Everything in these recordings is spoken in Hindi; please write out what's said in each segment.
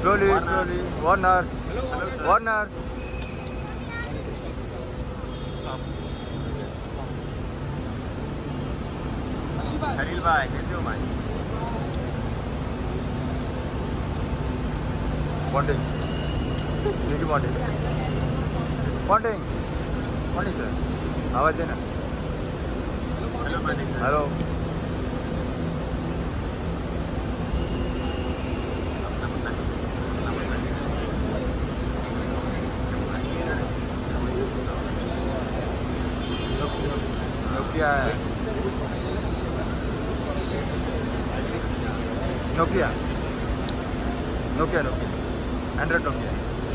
Slowly, slowly. Warner. Warner. Khalil bhai, कैसे हो भाई? Bonding. Thank you, bonding. Bonding. Bonding, sir. आवाज देना. Hello bonding. Hello. Nokia. Nokia. Nokia. Nokia. Android Nokia.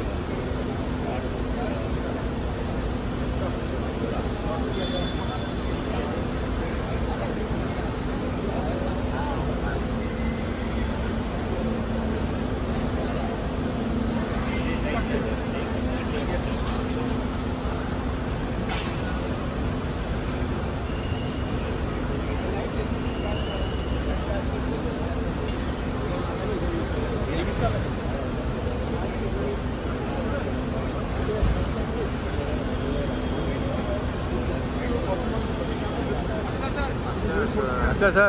अच्छा सर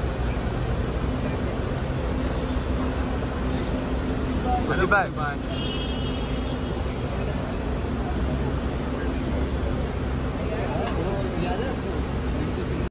Goodbye.